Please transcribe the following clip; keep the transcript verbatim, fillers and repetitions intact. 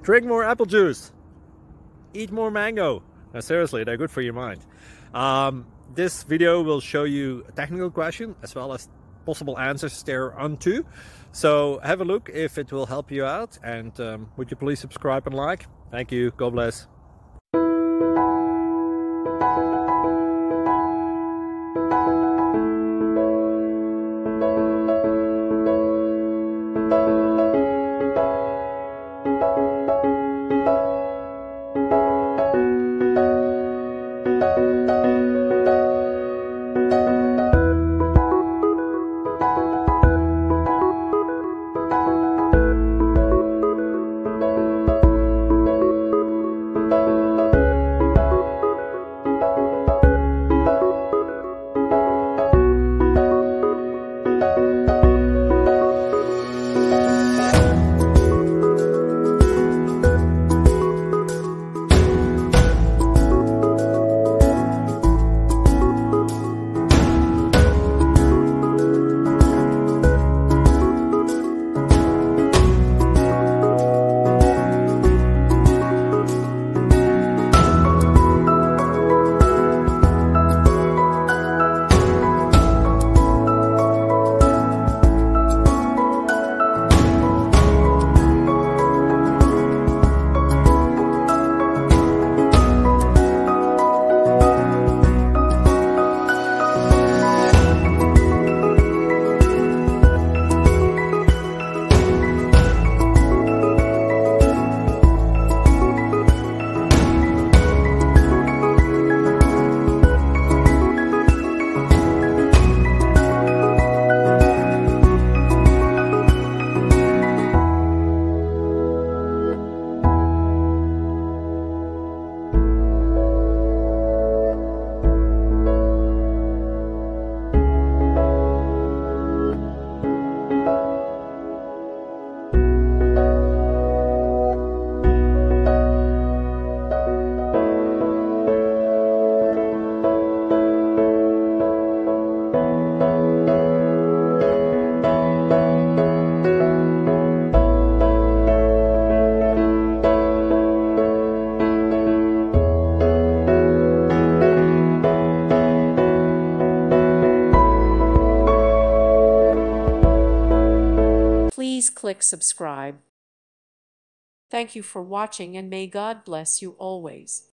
Drink more apple juice. Eat more mango. Now, seriously, they're good for your mind. Um, this video will show you a technical question as well as possible answers thereunto. So have a look if it will help you out, and um, would you please subscribe and like? Thank you. God bless. Please click subscribe. Thank you for watching, and may God bless you always.